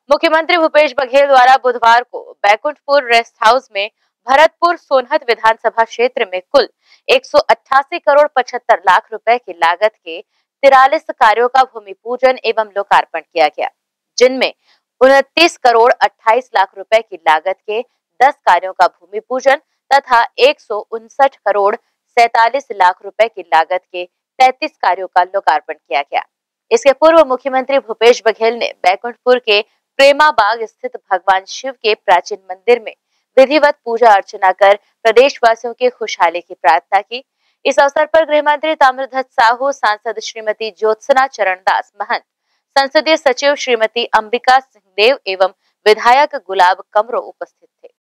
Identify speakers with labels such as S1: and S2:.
S1: मुख्यमंत्री भूपेश बघेल द्वारा बुधवार को बैकुंठपुर रेस्ट हाउस में भरतपुर सोनहत विधानसभा क्षेत्र में कुल 188 करोड़ 75 लाख रुपए की लागत के 43 कार्यों का भूमि पूजन एवं लोकार्पण किया गया, जिनमें 29 करोड़ 28 लाख रुपए की लागत के 10 कार्यों का भूमि पूजन तथा 159 करोड़ 47 लाख रुपए की लागत के 33 कार्यों का लोकार्पण किया गया। इसके पूर्व मुख्यमंत्री भूपेश बघेल ने बैकुंठपुर के प्रेमा बाग स्थित भगवान शिव के प्राचीन मंदिर में विधिवत पूजा अर्चना कर प्रदेशवासियों की खुशहाली की प्रार्थना की। इस अवसर पर गृह मंत्री ताम्रध्वज साहू, सांसद श्रीमती ज्योत्सना चरणदास महंत, संसदीय सचिव श्रीमती अंबिका सिंहदेव एवं विधायक गुलाब कमरो उपस्थित थे।